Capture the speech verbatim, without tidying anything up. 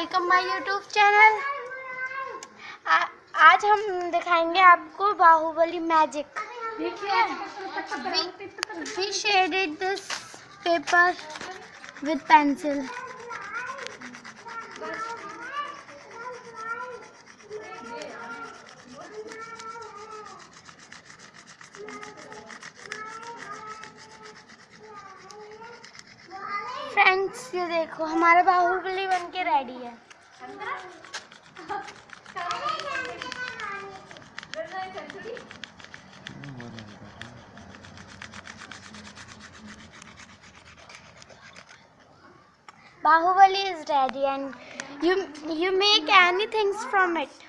Welcome my YouTube channel. आज हम दिखाएंगे आपको बाहुबली मैजिक। देखिए, we shaded this paper with pencil. Friends, ये देखो हमारा बाहुबली बन के रेडी है। Bahubali is ready and you you make anything from it.